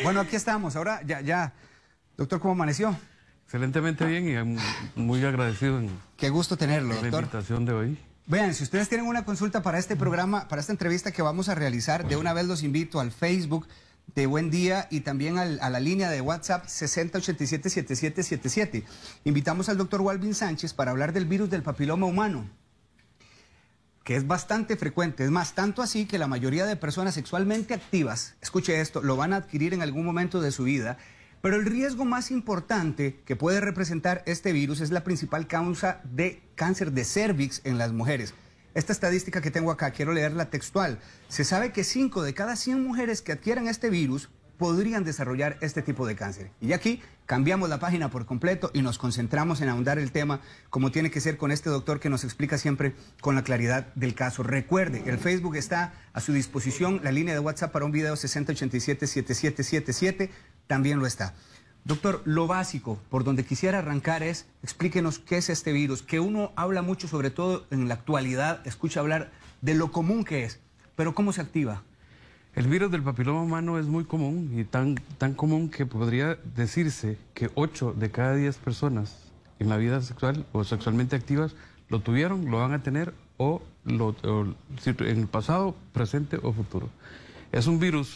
Bueno, aquí estamos. Ahora ya. Doctor, ¿cómo amaneció? Excelentemente bien y muy agradecido Qué gusto tenerlo, por la doctor. invitación de hoy. Vean, si ustedes tienen una consulta para este programa, para esta entrevista que vamos a realizar, de una vez los invito al Facebook de Buen Día y también a la línea de WhatsApp 6087-7777. Invitamos al doctor Walvin Sánchez para hablar del virus del papiloma humano, que es bastante frecuente. Es más, tanto así que la mayoría de personas sexualmente activas, escuche esto, lo van a adquirir en algún momento de su vida. Pero el riesgo más importante que puede representar este virus es la principal causa de cáncer de cérvix en las mujeres. Esta estadística que tengo acá, quiero leerla textual. Se sabe que 5 de cada 100 mujeres que adquieran este virus podrían desarrollar este tipo de cáncer. Y aquí cambiamos la página por completo y nos concentramos en ahondar el tema como tiene que ser con este doctor que nos explica siempre con la claridad del caso. Recuerde, el Facebook está a su disposición, la línea de WhatsApp para un video 6087-7777 también lo está. Doctor, lo básico por donde quisiera arrancar es, explíquenos qué es este virus, que uno habla mucho, sobre todo en la actualidad, escucha hablar de lo común que es, pero ¿cómo se activa? El virus del papiloma humano es muy común y tan común que podría decirse que 8 de cada 10 personas en la vida sexual o sexualmente activas lo tuvieron, lo van a tener o en el pasado, presente o futuro. Es un virus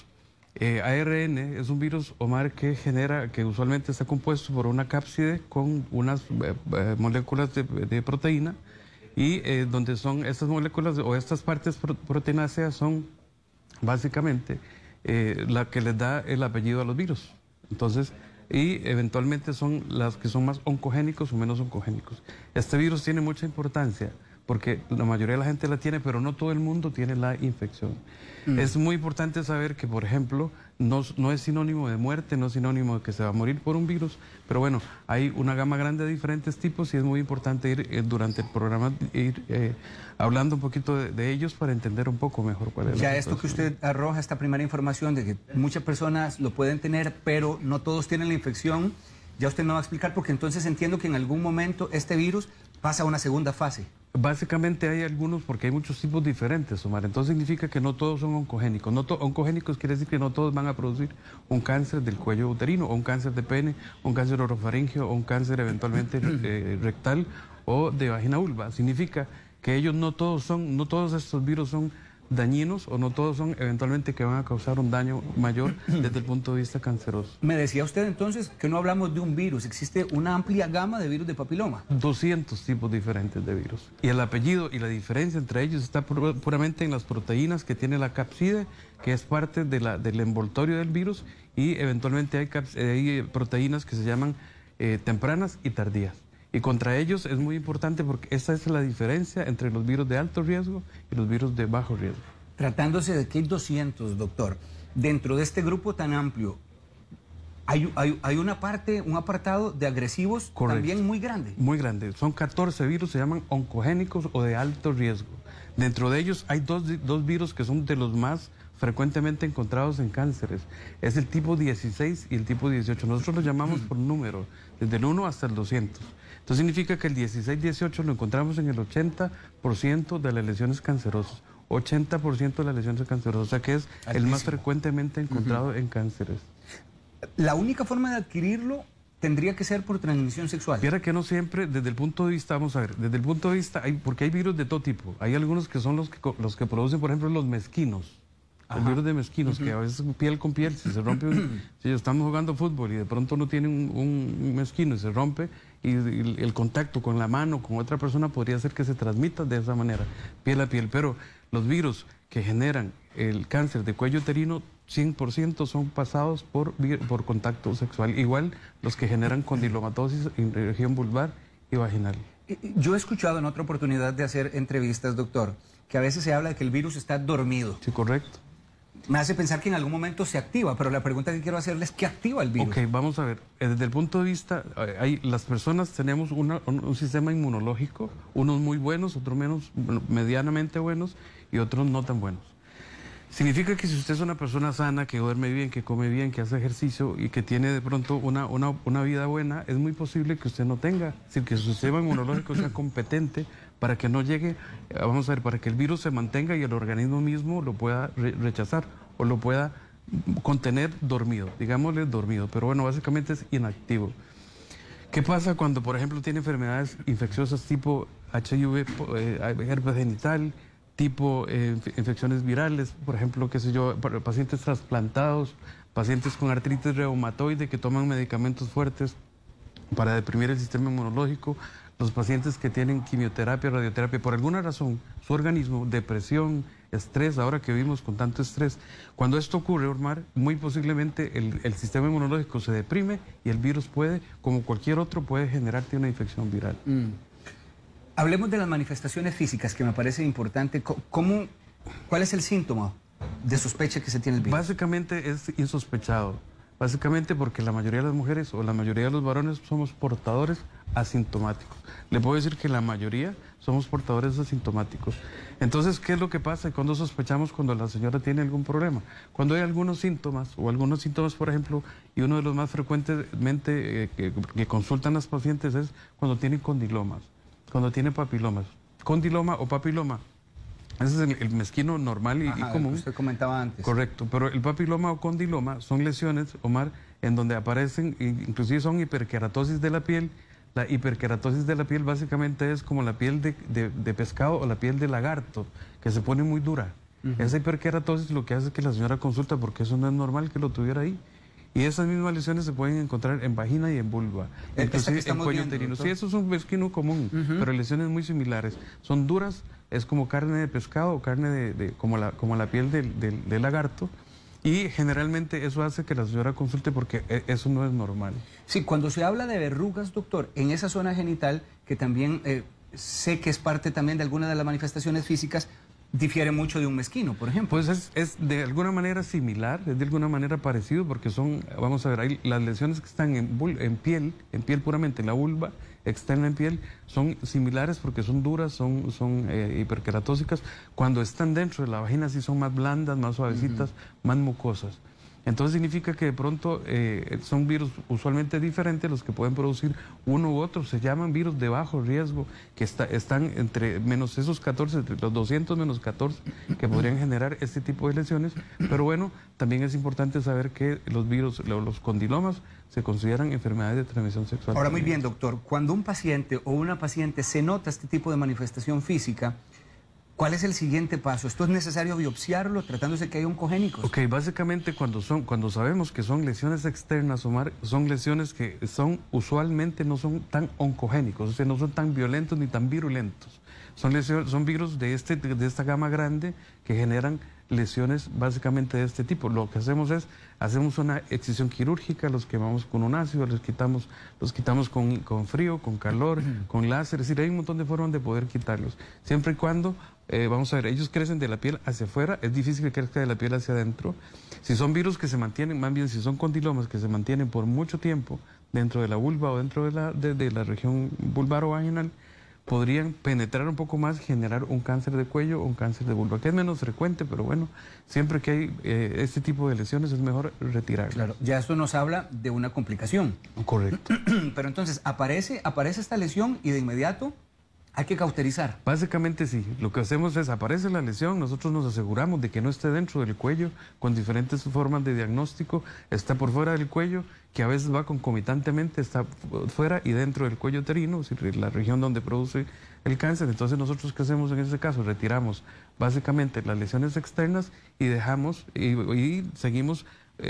ARN, es un virus, Omar, que usualmente está compuesto por una cápside con unas moléculas de proteína y donde son estas moléculas o estas partes proteínáceas son básicamente la que les da el apellido a los virus. Entonces, y eventualmente son las que son más oncogénicos o menos oncogénicos. Este virus tiene mucha importancia porque la mayoría de la gente la tiene, pero no todo el mundo tiene la infección. Es muy importante saber que, por ejemplo, no es sinónimo de muerte, no es sinónimo de que se va a morir por un virus, pero bueno, hay una gama grande de diferentes tipos y es muy importante ir durante el programa hablando un poquito de ellos para entender un poco mejor cuál es. Ya esto que usted arroja, esta primera información de que muchas personas lo pueden tener, pero no todos tienen la infección, ya usted me va a explicar, porque entonces entiendo que en algún momento este virus pasa a una segunda fase. Básicamente hay algunos, porque hay muchos tipos diferentes, Omar. Entonces significa que no todos son oncogénicos. Oncogénicos quiere decir que no todos van a producir un cáncer del cuello uterino, o un cáncer de pene, un cáncer orofaringeo, o un cáncer eventualmente rectal o de vagina vulva. Significa que ellos no todos estos virus son dañinos o no todos son eventualmente que van a causar un daño mayor desde el punto de vista canceroso. Me decía usted entonces que no hablamos de un virus, existe una amplia gama de virus de papiloma. 200 tipos diferentes de virus. Y el apellido y la diferencia entre ellos está puramente en las proteínas que tiene la cápside, que es parte del envoltorio del virus, y eventualmente hay proteínas que se llaman tempranas y tardías. Y contra ellos es muy importante porque esa es la diferencia entre los virus de alto riesgo y los virus de bajo riesgo. Tratándose de que hay 200, doctor, dentro de este grupo tan amplio, hay una parte, un apartado de agresivos. Correcto. También muy grande. Muy grande. Son 14 virus, se llaman oncogénicos o de alto riesgo. Dentro de ellos hay dos virus que son de los más frecuentemente encontrados en cánceres. Es el tipo 16 y el tipo 18. Nosotros los llamamos por número, desde el 1 hasta el 200. Entonces significa que el 16-18 lo encontramos en el 80% de las lesiones cancerosas. 80% de las lesiones cancerosas, o sea que es altísimo. El más frecuentemente encontrado en cánceres. ¿La única forma de adquirirlo tendría que ser por transmisión sexual? Fíjate que no siempre, desde el punto de vista, vamos a ver, desde el punto de vista, porque hay virus de todo tipo. Hay algunos que son los que producen, por ejemplo, los mezquinos. El virus de mezquinos, que a veces piel con piel, si se rompe, si estamos jugando fútbol y de pronto uno tiene un mezquino y se rompe, y el contacto con la mano, con otra persona, podría hacer que se transmita de esa manera, piel a piel. Pero los virus que generan el cáncer de cuello uterino, 100% son pasados por contacto sexual. Igual los que generan condilomatosis en región vulvar y vaginal. Yo he escuchado en otra oportunidad de hacer entrevistas, doctor, que a veces se habla de que el virus está dormido. Sí, correcto. Me hace pensar que en algún momento se activa, pero la pregunta que quiero hacerle es ¿qué activa el virus? Ok, vamos a ver. Desde el punto de vista, las personas tenemos un sistema inmunológico, unos muy buenos, otros medianamente buenos y otros no tan buenos. Significa que si usted es una persona sana, que duerme bien, que come bien, que hace ejercicio y que tiene de pronto una vida buena, es muy posible que usted no tenga, es decir, que su sistema inmunológico sea competente para que no llegue, vamos a ver, para que el virus se mantenga y el organismo mismo lo pueda rechazar o lo pueda contener dormido, digámosle dormido, pero bueno, básicamente es inactivo. ¿Qué pasa cuando, por ejemplo, tiene enfermedades infecciosas tipo HIV, herpes genital, tipo infecciones virales, por ejemplo, qué sé yo, pacientes trasplantados, pacientes con artritis reumatoide que toman medicamentos fuertes para deprimir el sistema inmunológico, los pacientes que tienen quimioterapia, radioterapia, por alguna razón, su organismo, depresión, estrés, ahora que vivimos con tanto estrés, cuando esto ocurre, Omar, muy posiblemente el sistema inmunológico se deprime y el virus puede, como cualquier otro, puede generarte una infección viral. Hablemos de las manifestaciones físicas, que me parece importante. ¿Cuál es el síntoma de sospecha que se tiene el virus? Básicamente es insospechado. Básicamente porque la mayoría de las mujeres o la mayoría de los varones somos portadores asintomáticos. Le puedo decir que la mayoría somos portadores asintomáticos. Entonces, ¿qué es lo que pasa? Cuando sospechamos cuando la señora tiene algún problema. Cuando hay algunos síntomas, por ejemplo, y uno de los más frecuentemente que consultan las pacientes es cuando tienen condilomas, cuando tienen papilomas. Condiloma o papiloma. Ese es el mezquino normal y común. Que usted comentaba antes. Correcto, pero el papiloma o condiloma son lesiones, Omar, en donde aparecen, inclusive son hiperkeratosis de la piel. La hiperkeratosis de la piel básicamente es como la piel de pescado o la piel de lagarto, que se pone muy dura. Esa hiperkeratosis lo que hace es que la señora consulta porque eso no es normal que lo tuviera ahí. Y esas mismas lesiones se pueden encontrar en vagina y en vulva, inclusive en cuello uterino. Sí, eso es un mezquino común, pero lesiones muy similares. Son duras, es como carne de pescado o carne como la piel del lagarto. Y generalmente eso hace que la señora consulte porque eso no es normal. Sí, cuando se habla de verrugas, doctor, en esa zona genital, que también sé que es parte también de alguna de las manifestaciones físicas, difiere mucho de un mezquino, por ejemplo. Pues es de alguna manera similar, es de alguna manera parecido, porque son, vamos a ver, ahí las lesiones que están en piel puramente, en la vulva, externa en piel, son similares porque son duras, son hiperkeratósicas. Cuando están dentro de la vagina sí son más blandas, más suavecitas, más mucosas. Entonces significa que de pronto son virus usualmente diferentes los que pueden producir uno u otro. Se llaman virus de bajo riesgo, que están entre menos esos 14, entre los 200 menos 14, que podrían generar este tipo de lesiones. Pero bueno, también es importante saber que los virus, los condilomas, se consideran enfermedades de transmisión sexual. Ahora, muy bien, doctor, cuando un paciente o una paciente se nota este tipo de manifestación física, ¿cuál es el siguiente paso? ¿Esto es necesario biopsiarlo tratándose que hay oncogénicos? Ok, básicamente cuando sabemos que son lesiones externas, Omar, son lesiones que usualmente no son tan oncogénicos, o sea, no son tan violentos ni tan virulentos. Son virus de esta gama grande que generan lesiones básicamente de este tipo. Lo que hacemos es, hacemos una excisión quirúrgica, los quemamos con un ácido, los quitamos con frío, con calor, con láser, es decir, hay un montón de formas de poder quitarlos, siempre y cuando, vamos a ver, ellos crecen de la piel hacia afuera, es difícil que crezca de la piel hacia adentro. Si son virus que se mantienen, más bien si son condilomas que se mantienen por mucho tiempo dentro de la vulva o dentro de la región vulvar o vaginal, podrían penetrar un poco más y generar un cáncer de cuello o un cáncer de vulva, que es menos frecuente, pero bueno, siempre que hay este tipo de lesiones es mejor retirarlas. Claro, ya esto nos habla de una complicación. Correcto. Pero entonces, aparece esta lesión y de inmediato hay que cauterizar. Básicamente sí, lo que hacemos es, aparece la lesión, nosotros nos aseguramos de que no esté dentro del cuello, con diferentes formas de diagnóstico, está por fuera del cuello, que a veces va concomitantemente, está fuera y dentro del cuello uterino, es decir, la región donde produce el cáncer. Entonces nosotros, ¿qué hacemos en ese caso? Retiramos básicamente las lesiones externas y dejamos, y seguimos,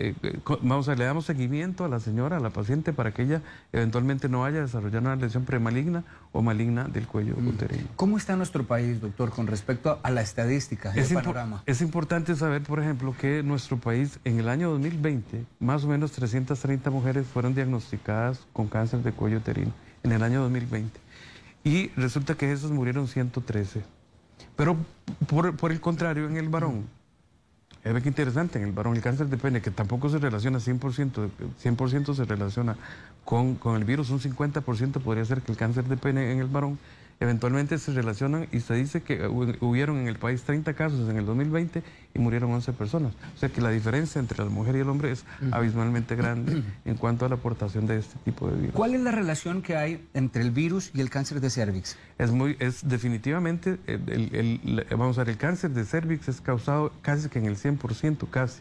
le damos seguimiento a la señora, a la paciente, para que ella eventualmente no vaya a desarrollar una lesión premaligna o maligna del cuello uterino. ¿Cómo está nuestro país, doctor, con respecto a la estadística, el panorama? Es importante saber, por ejemplo, que nuestro país en el año 2020, más o menos 330 mujeres fueron diagnosticadas con cáncer de cuello uterino, en el año 2020. Y resulta que esas murieron 113. Pero por el contrario, en el varón, es que interesante, en el varón el cáncer de pene, que tampoco se relaciona 100% se relaciona con el virus, un 50% podría ser que el cáncer de pene en el varón, eventualmente se relacionan, y se dice que hubieron en el país 30 casos en el 2020 y murieron 11 personas. O sea que la diferencia entre la mujer y el hombre es abismalmente grande en cuanto a la aportación de este tipo de virus. ¿Cuál es la relación que hay entre el virus y el cáncer de cervix? Es definitivamente, vamos a ver, el cáncer de cervix es causado casi que en el 100%,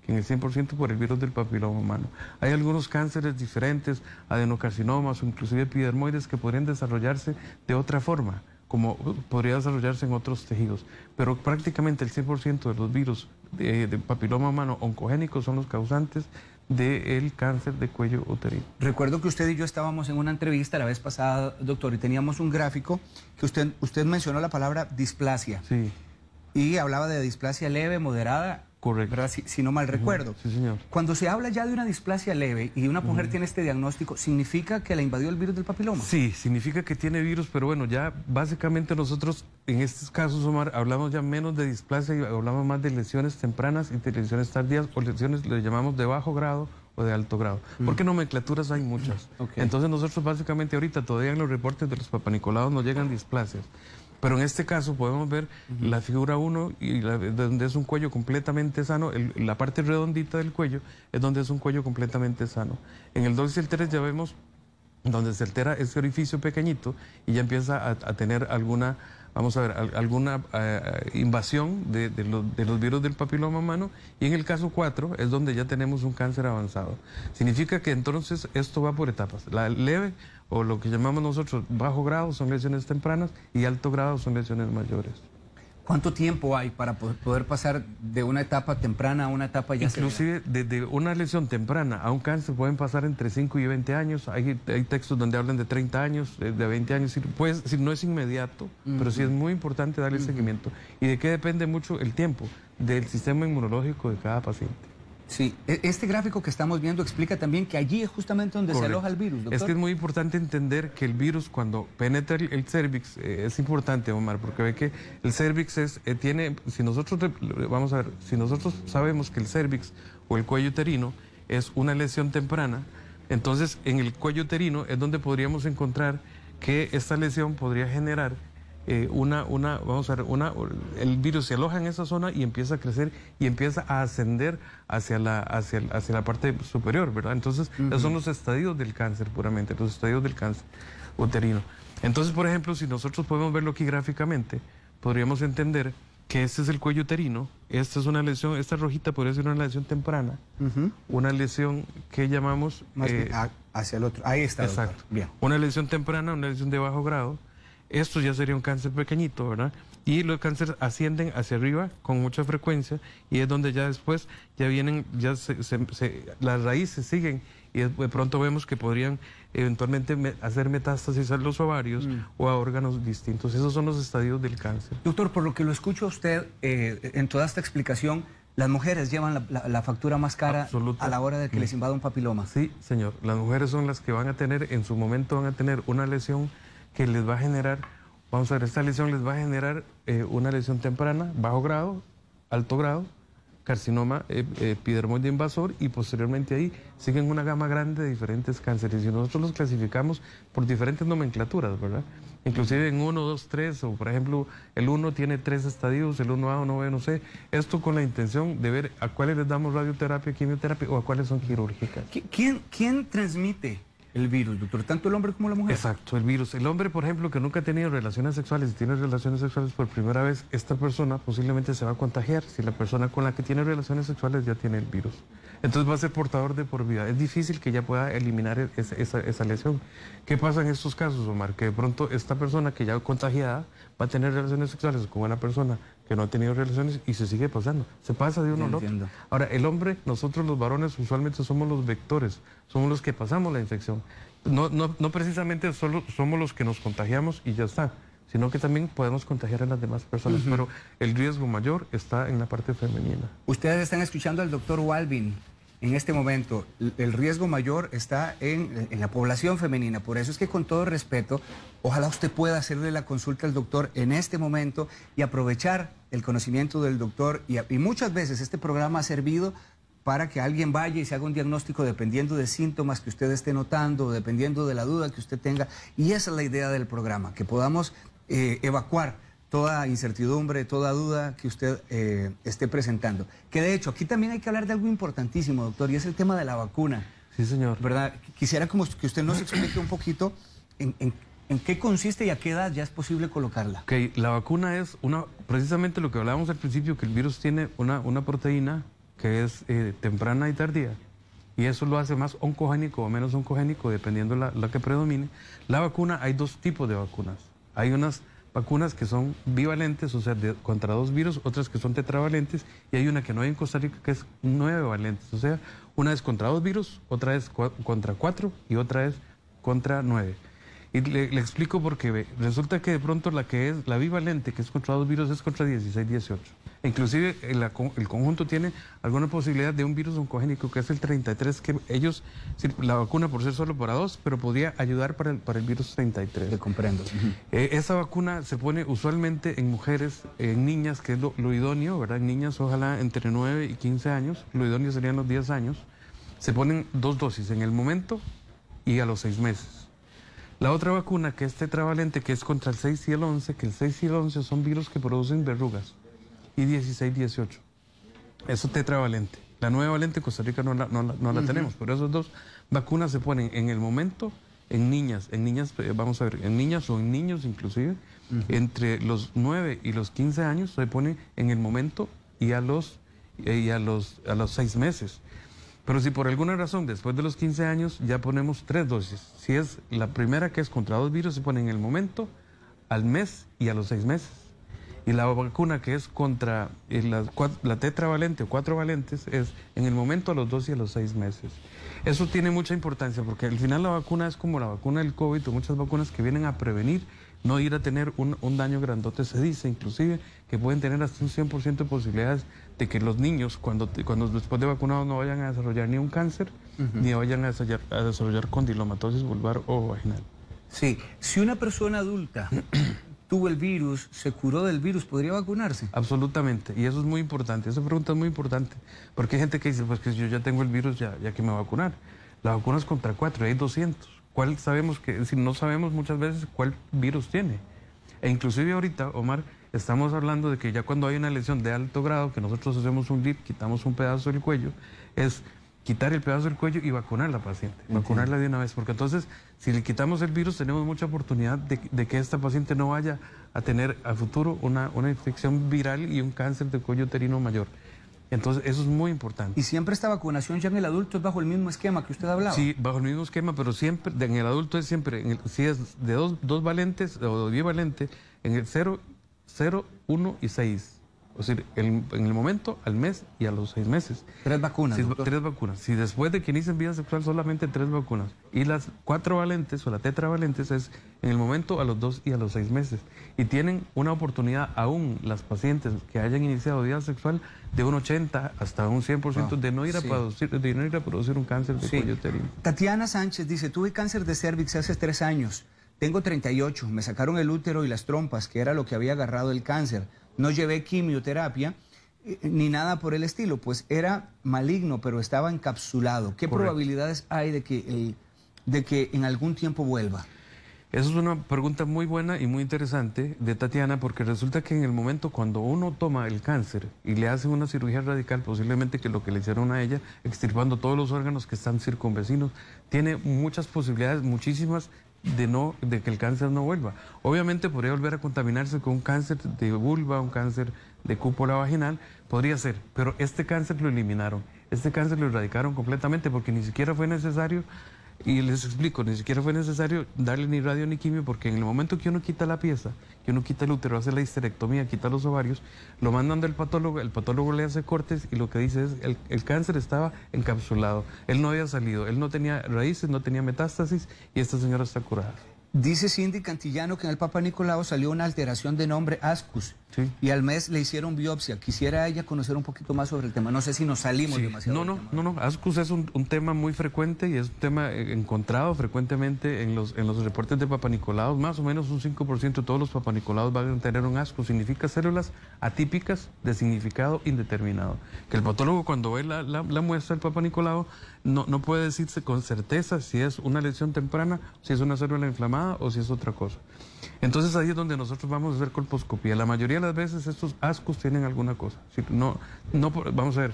que en el 100% por el virus del papiloma humano. Hay algunos cánceres diferentes, adenocarcinomas o inclusive epidermoides que podrían desarrollarse de otra forma, como podría desarrollarse en otros tejidos. Pero prácticamente el 100% de los virus de papiloma humano oncogénicos son los causantes del cáncer de cuello uterino. Recuerdo que usted y yo estábamos en una entrevista la vez pasada, doctor, y teníamos un gráfico que usted mencionó la palabra displasia. Sí. Y hablaba de displasia leve, moderada. Correcto. ¿Verdad? Si no mal recuerdo. Sí, señor. Cuando se habla ya de una displasia leve y una mujer tiene este diagnóstico, ¿significa que la invadió el virus del papiloma? Sí, significa que tiene virus, pero bueno, ya básicamente nosotros en estos casos, Omar, hablamos ya menos de displasia y hablamos más de lesiones tempranas y de lesiones tardías o lesiones le llamamos de bajo grado o de alto grado. Porque nomenclaturas hay muchas. Okay. Entonces nosotros básicamente ahorita todavía en los reportes de los papanicolados nos llegan displasias. Pero en este caso podemos ver la figura 1 y donde es un cuello completamente sano, la parte redondita del cuello es donde es un cuello completamente sano. En el 2 y el 3 ya vemos donde se altera ese orificio pequeñito y ya empieza a tener alguna, vamos a ver, alguna invasión de los virus del papiloma humano, y en el caso 4 es donde ya tenemos un cáncer avanzado. Significa que entonces esto va por etapas. La leve o lo que llamamos nosotros bajo grado son lesiones tempranas y alto grado son lesiones mayores. ¿Cuánto tiempo hay para poder pasar de una etapa temprana a una etapa ya Inclusive desde una lesión temprana a un cáncer pueden pasar entre 5 y 20 años. Hay textos donde hablan de 30 años, de 20 años. Pues, no es inmediato, pero sí es muy importante darle seguimiento. ¿Y de qué depende mucho el tiempo? Del sistema inmunológico de cada paciente. Sí, este gráfico que estamos viendo explica también que allí es justamente donde se aloja el virus, doctor. Es que es muy importante entender que el virus cuando penetra el cérvix, es importante, Omar, porque ve que el cérvix tiene, si nosotros sabemos que el cérvix o el cuello uterino es una lesión temprana, entonces en el cuello uterino es donde podríamos encontrar que esta lesión podría generar el virus se aloja en esa zona y empieza a crecer y empieza a ascender hacia la parte superior, ¿verdad? Entonces, esos son los estadios del cáncer puramente, los estadios del cáncer uterino. Entonces, por ejemplo, si nosotros podemos verlo aquí gráficamente, podríamos entender que este es el cuello uterino, esta es una lesión, esta rojita podría ser una lesión temprana, una lesión que llamamos... Más bien hacia el otro, ahí está, exacto. Doctor. Bien. Una lesión temprana, una lesión de bajo grado. Esto ya sería un cáncer pequeñito, ¿verdad? Y los cánceres ascienden hacia arriba con mucha frecuencia y es donde ya después ya vienen, las raíces siguen y de pronto vemos que podrían eventualmente hacer metástasis a los ovarios o a órganos distintos. Esos son los estadios del cáncer. Doctor, por lo que lo escucho a usted en toda esta explicación, las mujeres llevan la factura más cara a la hora de que les invada un papiloma. Sí, señor. Las mujeres son las que van a tener, en su momento van a tener una lesión que les va a generar, vamos a ver, esta lesión les va a generar una lesión temprana, bajo grado, alto grado, carcinoma epidermoide invasor y posteriormente ahí siguen una gama grande de diferentes cánceres y nosotros los clasificamos por diferentes nomenclaturas, ¿verdad? Inclusive en 1, 2, 3 o por ejemplo el 1 tiene 3 estadios, el 1A, 1B, no sé, esto con la intención de ver a cuáles les damos radioterapia, quimioterapia o a cuáles son quirúrgicas. ¿Quién transmite el virus, doctor? ¿Tanto el hombre como la mujer? Exacto, el virus. El hombre, por ejemplo, que nunca ha tenido relaciones sexuales y tiene relaciones sexuales por primera vez, esta persona posiblemente se va a contagiar si la persona con la que tiene relaciones sexuales ya tiene el virus. Entonces va a ser portador de por vida. Es difícil que ya pueda eliminar esa lesión. ¿Qué pasa en estos casos, Omar? Que de pronto esta persona que ya contagiada va a tener relaciones sexuales con una persona que no ha tenido relaciones y se sigue pasando. Se pasa de uno al otro. Ahora, el hombre, nosotros los varones usualmente somos los vectores, somos los que pasamos la infección. No precisamente solo somos los que nos contagiamos y ya está, sino que también podemos contagiar a las demás personas, pero el riesgo mayor está en la parte femenina. Ustedes están escuchando al doctor Walvin. En este momento, el riesgo mayor está en la población femenina. Por eso es que con todo respeto, ojalá usted pueda hacerle la consulta al doctor en este momento y aprovechar el conocimiento del doctor. Y muchas veces este programa ha servido para que alguien vaya y se haga un diagnóstico dependiendo de síntomas que usted esté notando, dependiendo de la duda que usted tenga. Y esa es la idea del programa, que podamos evacuar toda incertidumbre, toda duda que usted esté presentando. Que de hecho, aquí también hay que hablar de algo importantísimo, doctor, y es el tema de la vacuna. Sí, señor. ¿Verdad? Quisiera como que usted nos explique un poquito en qué consiste y a qué edad ya es posible colocarla. La vacuna es precisamente lo que hablábamos al principio, que el virus tiene una proteína que es temprana y tardía, y eso lo hace más oncogénico o menos oncogénico, dependiendo la que predomine. La vacuna, hay dos tipos de vacunas. Hay unas vacunas que son bivalentes, o sea, contra 2 virus, otras que son tetravalentes, y hay una que no hay en Costa Rica que es 9 valentes, o sea, una es contra 2 virus, otra es contra 4 y otra es contra 9. Y le explico porque resulta que de pronto la que es la bivalente, que es contra 2 virus, es contra 16, 18. Inclusive el conjunto tiene alguna posibilidad de un virus oncogénico que es el 33, que ellos, la vacuna por ser solo para 2, pero podría ayudar para el virus 33. Te comprendo. Esa vacuna se pone usualmente en mujeres, en niñas, que es lo idóneo, ¿verdad? En niñas ojalá entre 9 y 15 años, lo idóneo serían los 10 años. Se ponen 2 dosis en el momento y a los 6 meses. La otra vacuna, que es tetravalente, que es contra el 6 y el 11, que el 6 y el 11 son virus que producen verrugas, y 16, 18. Eso es tetravalente. La 9 valente en Costa Rica no la tenemos, pero esas 2 vacunas se ponen en el momento en niñas, vamos a ver, en niñas o en niños inclusive, entre los 9 y los 15 años se ponen en el momento y a los 6 meses. Pero si por alguna razón después de los 15 años ya ponemos 3 dosis, si es la primera que es contra 2 virus se pone en el momento, al mes y a los 6 meses. Y la vacuna que es contra la tetravalente o 4 valentes es en el momento, a los 2 y a los 6 meses. Eso tiene mucha importancia porque al final la vacuna es como la vacuna del COVID o muchas vacunas que vienen a prevenir, no ir a tener un daño grandote. Se dice inclusive que pueden tener hasta un 100% de posibilidades de que los niños cuando después de vacunados no vayan a desarrollar ni un cáncer, ni vayan a desarrollar condilomatosis vulvar o vaginal. Sí, si una persona adulta tuvo el virus, se curó del virus, ¿podría vacunarse? Absolutamente, y eso es muy importante, esa pregunta es muy importante, porque hay gente que dice, pues que yo ya tengo el virus, ya que me voy a vacunar. La vacuna es contra 4, hay 200. ¿Cuál sabemos que, si no sabemos muchas veces cuál virus tiene? E inclusive ahorita, Omar, estamos hablando de que ya cuando hay una lesión de alto grado, que nosotros hacemos un LIP, quitamos un pedazo del cuello, es quitar el pedazo del cuello y vacunar a la paciente, vacunarla de una vez, porque entonces si le quitamos el virus tenemos mucha oportunidad de que esta paciente no vaya a tener a futuro una infección viral y un cáncer de cuello uterino mayor. Entonces eso es muy importante. ¿Y siempre esta vacunación ya en el adulto es bajo el mismo esquema que usted hablaba? Sí, bajo el mismo esquema, pero siempre, en el adulto es siempre, si es de dos valentes o bivalente, en el 0, 1 y 6. O sea, en el momento, al mes y a los 6 meses. 3 vacunas. 3 vacunas. Si después de que inicien vida sexual solamente 3 vacunas. Y las 4 valentes o la tetravalentes es en el momento, a los 2 y a los 6 meses. Y tienen una oportunidad aún las pacientes que hayan iniciado vida sexual de un 80 hasta un 100% de no ir a producir un cáncer de cuello uterino. Tatiana Sánchez dice, tuve cáncer de cervix hace 3 años. Tengo 38. Me sacaron el útero y las trompas, que era lo que había agarrado el cáncer. No llevé quimioterapia ni nada por el estilo, pues era maligno, pero estaba encapsulado. ¿Qué probabilidades hay de que en algún tiempo vuelva? Esa es una pregunta muy buena y muy interesante de Tatiana, porque resulta que en el momento cuando uno toma el cáncer y le hacen una cirugía radical, posiblemente que lo que le hicieron a ella, extirpando todos los órganos que están circunvecinos, tiene muchas posibilidades, muchísimas, de que el cáncer no vuelva. Obviamente podría volver a contaminarse con un cáncer de vulva, un cáncer de cúpula vaginal, podría ser, pero este cáncer lo eliminaron, este cáncer lo erradicaron completamente porque ni siquiera fue necesario, y les explico, ni siquiera fue necesario darle ni radio ni quimio, porque en el momento que uno quita la pieza, que uno quita el útero, hace la histerectomía, quita los ovarios, lo mandan del patólogo, el patólogo le hace cortes y lo que dice es el cáncer estaba encapsulado, él no había salido, él no tenía raíces, no tenía metástasis y esta señora está curada. Dice Cindy Cantillano que en el Papa Nicolau salió una alteración de nombre Ascus, sí, y al mes le hicieron biopsia. Quisiera ella conocer un poquito más sobre el tema. No sé si nos salimos demasiado. No. Ascus es un tema muy frecuente y es un tema encontrado frecuentemente en los reportes de Papa Nicolau. Más o menos un 5% de todos los Papa Nicolau van a tener un Ascus. Significa células atípicas de significado indeterminado. Que el patólogo cuando ve la muestra del Papa Nicolau no puede decirse con certeza si es una lesión temprana, si es una célula inflamada o si es otra cosa. Entonces ahí es donde nosotros vamos a hacer colposcopía. La mayoría de las veces estos Ascus tienen alguna cosa. Vamos a ver,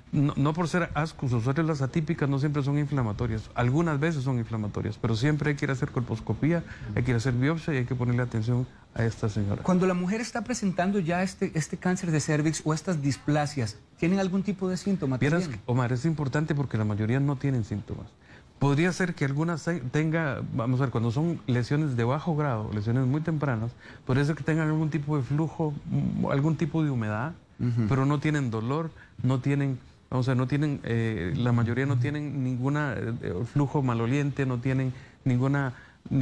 no por ser ascos o células atípicas no siempre son inflamatorias. Algunas veces son inflamatorias, pero siempre hay que ir a hacer colposcopía, hay que ir a hacer biopsia y hay que ponerle atención a esta señora. Cuando la mujer está presentando ya este cáncer de cervix o estas displasias, ¿tienen algún tipo de síntoma? Vieras, Omar, es importante porque la mayoría no tienen síntomas. Podría ser que algunas tenga, vamos a ver, cuando son lesiones de bajo grado, lesiones muy tempranas, podría ser que tengan algún tipo de flujo, algún tipo de humedad, pero no tienen dolor, no tienen, vamos a ver, no tienen, la mayoría no tienen ninguna flujo maloliente, no tienen ninguna,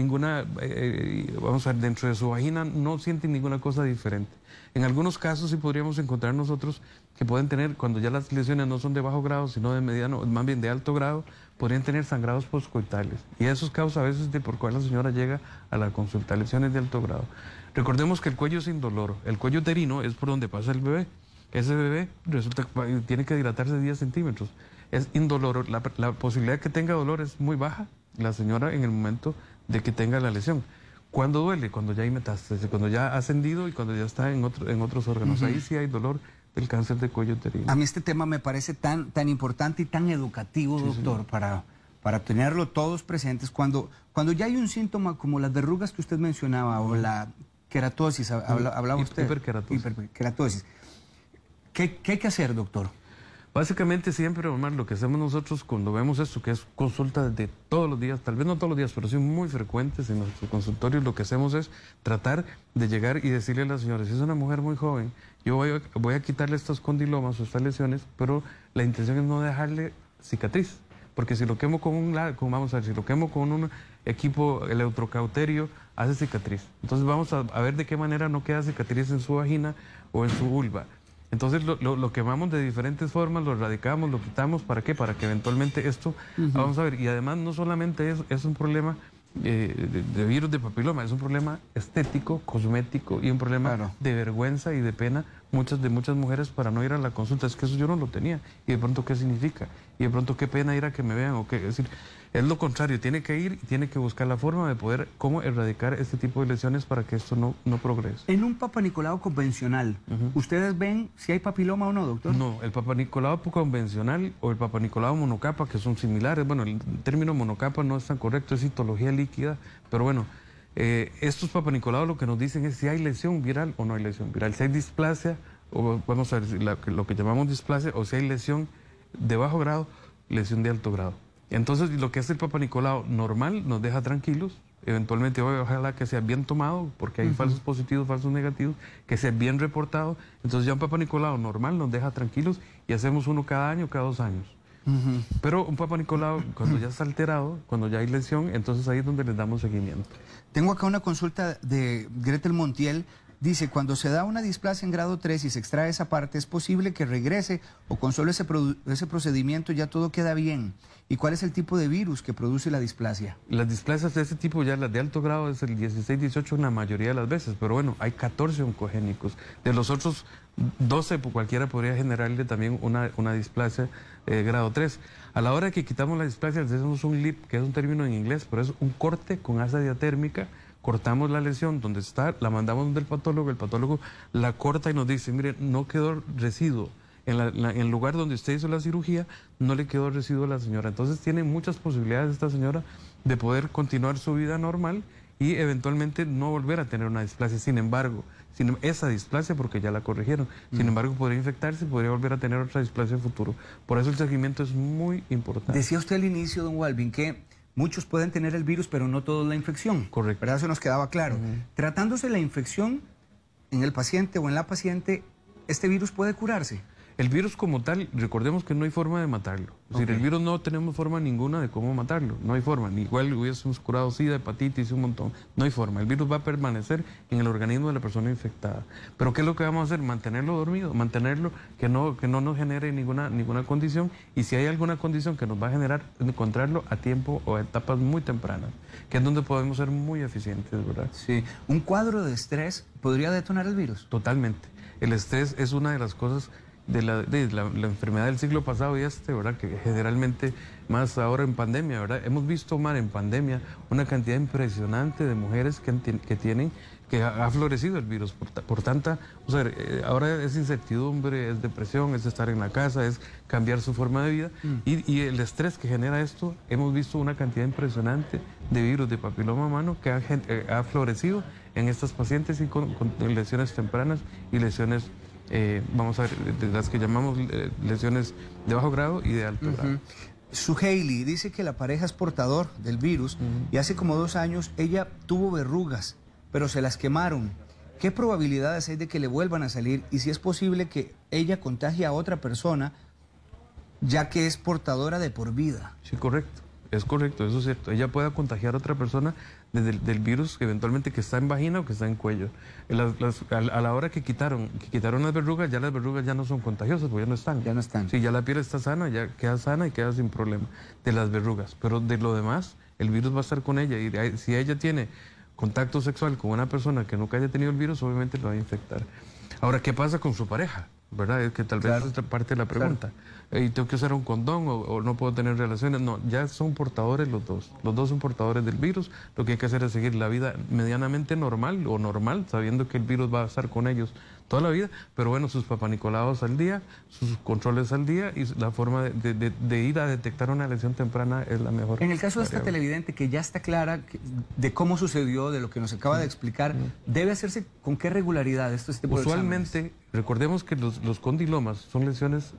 vamos a ver, dentro de su vagina no sienten ninguna cosa diferente. En algunos casos sí podríamos encontrar nosotros que pueden tener, cuando ya las lesiones no son de bajo grado, sino de mediano, más bien de alto grado, podrían tener sangrados postcoitales. Y eso es causa a veces de por cuál la señora llega a la consulta, lesiones de alto grado. Recordemos que el cuello es indoloro. El cuello uterino es por donde pasa el bebé. Ese bebé resulta que tiene que dilatarse 10 centímetros. Es indoloro. La posibilidad de que tenga dolor es muy baja, la señora, en el momento de que tenga la lesión. ¿Cuándo duele? Cuando ya hay metástasis, cuando ya ha ascendido y cuando ya está en otros órganos. Ahí sí hay dolor del cáncer de cuello uterino. A mí este tema me parece tan importante y tan educativo, doctor, para tenerlo todos presentes. Cuando ya hay un síntoma como las verrugas que usted mencionaba o la queratosis, hablaba usted. Hiperkeratosis. ¿Qué hay que hacer, doctor? Básicamente siempre, Omar, lo que hacemos nosotros cuando vemos esto, que es consulta de todos los días, tal vez no todos los días, pero sí muy frecuentes en nuestro consultorio, lo que hacemos es tratar de llegar y decirle a la señora, si es una mujer muy joven, yo voy a quitarle estos condilomas o estas lesiones, pero la intención es no dejarle cicatriz, porque si lo quemo con si lo quemo con un equipo electrocauterio, hace cicatriz. Entonces vamos a ver de qué manera no queda cicatriz en su vagina o en su vulva. Entonces lo quemamos de diferentes formas, lo erradicamos, lo quitamos. ¿Para qué? Para que eventualmente esto, vamos a ver, y además no solamente es un problema de virus de papiloma, es un problema estético, cosmético y un problema de vergüenza y de pena de muchas mujeres para no ir a la consulta. Es que eso yo no lo tenía. Y de pronto, ¿qué significa? Y de pronto, ¿qué pena ir a que me vean? Es decir, es lo contrario, tiene que ir y tiene que buscar la forma de poder cómo erradicar este tipo de lesiones para que esto no progrese. En un papanicolau convencional, ¿ustedes ven si hay papiloma o no, doctor? No, el papanicolau convencional o el papanicolau monocapa, que son similares, bueno, el término monocapa no es tan correcto, es citología líquida, pero bueno, estos papanicolaos lo que nos dicen es si hay lesión viral o no hay lesión viral, si hay displasia, o vamos a ver lo que llamamos displasia, o si hay lesión de bajo grado, lesión de alto grado. Entonces, lo que hace el papanicolau normal nos deja tranquilos. Eventualmente, ojalá que sea bien tomado, porque hay falsos positivos, falsos negativos, que sea bien reportado. Entonces, ya un papanicolau normal nos deja tranquilos y hacemos uno cada año, cada 2 años. Pero un papanicolau, cuando ya está alterado, cuando ya hay lesión, entonces ahí es donde les damos seguimiento. Tengo acá una consulta de Gretel Montiel. Dice, cuando se da una displasia en grado 3 y se extrae esa parte, ¿es posible que regrese o con solo ese procedimiento ya todo queda bien? ¿Y cuál es el tipo de virus que produce la displasia? Las displasias de este tipo, ya las de alto grado, es el 16-18 en la mayoría de las veces, pero bueno, hay 14 oncogénicos. De los otros 12, cualquiera podría generarle también una displasia grado 3. A la hora que quitamos la displasia, hacemos un LIP, que es un término en inglés, pero es un corte con asa diatérmica. Cortamos la lesión donde está, la mandamos donde el patólogo la corta y nos dice, mire, no quedó residuo. En el lugar donde usted hizo la cirugía, no le quedó residuo a la señora. Entonces tiene muchas posibilidades esta señora de poder continuar su vida normal y eventualmente no volver a tener una displasia. Sin embargo, esa displasia, porque ya la corrigieron, sin embargo podría infectarse y podría volver a tener otra displasia en futuro. Por eso el seguimiento es muy importante. Decía usted al inicio, don Walvin, que muchos pueden tener el virus, pero no todos la infección. Correcto. ¿Verdad? Eso nos quedaba claro. Tratándose la infección en el paciente o en la paciente, ¿este virus puede curarse? El virus como tal, recordemos que no hay forma de matarlo. Es decir, el virus no tenemos forma ninguna de cómo matarlo. No hay forma. Igual hubiésemos curado SIDA, hepatitis, un montón. No hay forma. El virus va a permanecer en el organismo de la persona infectada. Pero ¿qué es lo que vamos a hacer? Mantenerlo dormido, mantenerlo que no nos genere ninguna condición. Y si hay alguna condición que nos va a generar, encontrarlo a tiempo o a etapas muy tempranas, que es donde podemos ser muy eficientes, ¿verdad? Sí. ¿Un cuadro de estrés podría detonar el virus? Totalmente. El estrés es una de las cosas la enfermedad del siglo pasado y ¿verdad? Que generalmente más ahora en pandemia, ¿verdad? Hemos visto, Omar, en pandemia una cantidad impresionante de mujeres que ha florecido el virus por tanta, o sea, ahora es incertidumbre, es depresión, es estar en la casa, es cambiar su forma de vida y el estrés que genera esto, hemos visto una cantidad impresionante de virus de papiloma humano que ha florecido en estas pacientes y con lesiones tempranas y lesiones, vamos a ver, de las que llamamos lesiones de bajo grado y de alto grado. Suheili dice que la pareja es portador del virus y hace como 2 años ella tuvo verrugas, pero se las quemaron. ¿Qué probabilidades hay de que le vuelvan a salir? Y si es posible que ella contagie a otra persona, ya que es portadora de por vida. Sí, correcto. Es correcto, eso es cierto. Ella puede contagiar a otra persona del virus eventualmente que está en vagina o que está en cuello. A la hora que quitaron las verrugas ya no son contagiosas, porque ya no están. Ya no están. Sí, ya la piel está sana, ya queda sana y queda sin problema de las verrugas. Pero de lo demás, el virus va a estar con ella y si ella tiene contacto sexual con una persona que nunca haya tenido el virus, obviamente lo va a infectar. Ahora, ¿qué pasa con su pareja? ¿Verdad? Es que tal vez es parte de la pregunta. ¿Y tengo que usar un condón o no puedo tener relaciones? No, ya son portadores los dos. Los dos son portadores del virus. Lo que hay que hacer es seguir la vida medianamente normal o normal, sabiendo que el virus va a estar con ellos toda la vida, pero bueno, sus papanicolaos al día, sus controles al día y la forma de ir a detectar una lesión temprana es la mejor. En el caso de esta televidente que ya está clara de cómo sucedió, de lo que nos acaba de explicar, ¿debe hacerse con qué regularidad este tipo de exámenes? Usualmente, recordemos que los condilomas son lesiones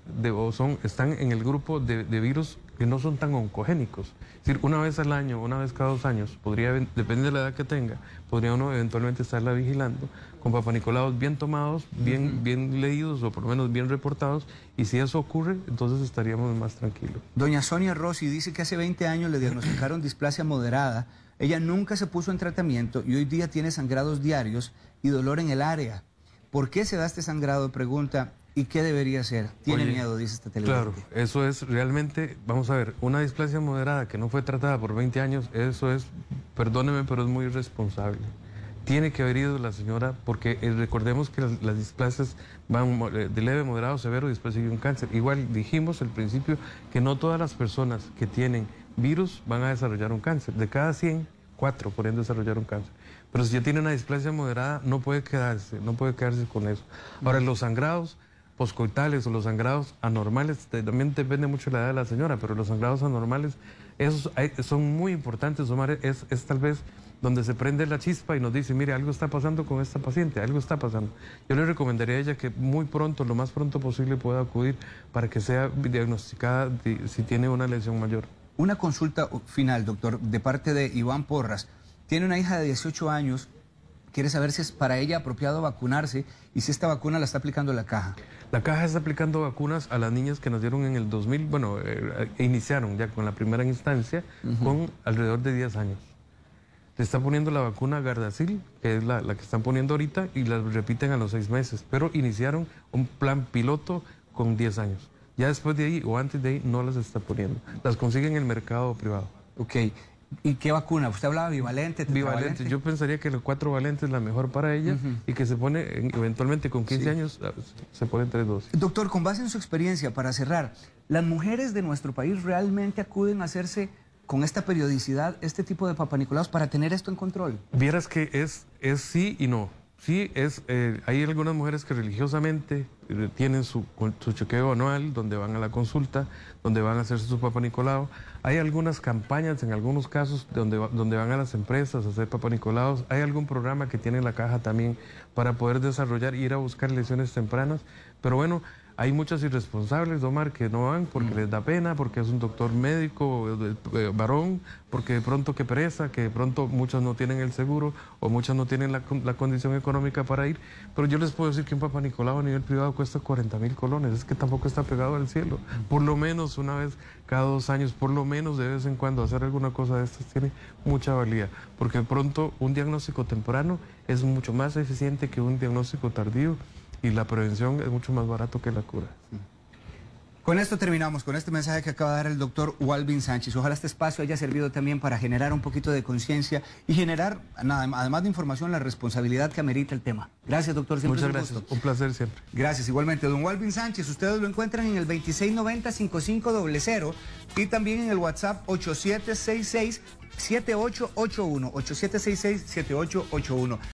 están en el grupo de virus que no son tan oncogénicos. Es decir, una vez al año, una vez cada 2 años, depende de la edad que tenga, podría uno eventualmente estarla vigilando con papanicolaos bien tomados, bien leídos o por lo menos bien reportados, y si eso ocurre, entonces estaríamos más tranquilos. Doña Sonia Rossi dice que hace 20 años le diagnosticaron displasia moderada, ella nunca se puso en tratamiento y hoy día tiene sangrados diarios y dolor en el área. ¿Por qué se da este sangrado? Pregunta. ¿Y qué debería hacer? Tiene miedo, dice esta televidente. Claro, eso es realmente, vamos a ver, una displasia moderada que no fue tratada por 20 años, eso es, perdóneme, pero es muy irresponsable. Tiene que haber ido la señora, porque recordemos que las displasias van de leve, moderado, severo y después sigue un cáncer. Igual dijimos al principio que no todas las personas que tienen virus van a desarrollar un cáncer. De cada 100, 4 pueden desarrollar un cáncer. Pero si ya tiene una displasia moderada, no puede quedarse con eso. Ahora, los sangrados poscoitales o los sangrados anormales, también depende mucho de la edad de la señora, pero los sangrados anormales, esos son muy importantes, Omar, es tal vez donde se prende la chispa y nos dice, mire, algo está pasando con esta paciente, algo está pasando. Yo le recomendaría a ella que muy pronto, lo más pronto posible, pueda acudir para que sea diagnosticada si tiene una lesión mayor. Una consulta final, doctor, de parte de Iván Porras. Tiene una hija de 18 años, quiere saber si es para ella apropiado vacunarse y si esta vacuna la está aplicando la caja. La caja está aplicando vacunas a las niñas que nacieron en el 2000, bueno, iniciaron ya con la primera instancia con alrededor de 10 años. Le está poniendo la vacuna Gardasil, que es la que están poniendo ahorita, y la repiten a los 6 meses, pero iniciaron un plan piloto con 10 años. Ya después de ahí o antes de ahí no las está poniendo. Las consiguen en el mercado privado. Ok. ¿Y qué vacuna? Usted hablaba bivalente, bivalente. Yo pensaría que el 4 valente es la mejor para ella y que se pone eventualmente con 15 años se ponen 3 dosis. Doctor, con base en su experiencia, para cerrar, ¿las mujeres de nuestro país realmente acuden a hacerse con esta periodicidad este tipo de papanicolaos para tener esto en control? Vieras que es sí y no. Sí, hay algunas mujeres que religiosamente tienen su chequeo anual, donde van a la consulta, donde van a hacerse su papanicolao. Hay algunas campañas, en algunos casos, donde van a las empresas a hacer papanicolaos. Hay algún programa que tiene la caja también para poder desarrollar e ir a buscar lesiones tempranas. Pero bueno, hay muchas irresponsables, Omar, que no van porque les da pena, porque es un doctor médico varón, porque de pronto que pereza, que de pronto muchas no tienen el seguro o muchas no tienen la condición económica para ir. Pero yo les puedo decir que un papanicolao a nivel privado cuesta 40,000 colones, es que tampoco está pegado al cielo. Por lo menos una vez cada 2 años, por lo menos de vez en cuando hacer alguna cosa de estas tiene mucha valía, porque de pronto un diagnóstico temprano es mucho más eficiente que un diagnóstico tardío. Y la prevención es mucho más barato que la cura. Con esto terminamos, con este mensaje que acaba de dar el doctor Walvin Sánchez. Ojalá este espacio haya servido también para generar un poquito de conciencia y generar, además de información, la responsabilidad que amerita el tema. Gracias, doctor. Siempre Muchas es un gracias. gusto. Un placer siempre. Gracias, igualmente. Don Walvin Sánchez, ustedes lo encuentran en el 2690-5500 y también en el WhatsApp 8766-7881. 8766-7881.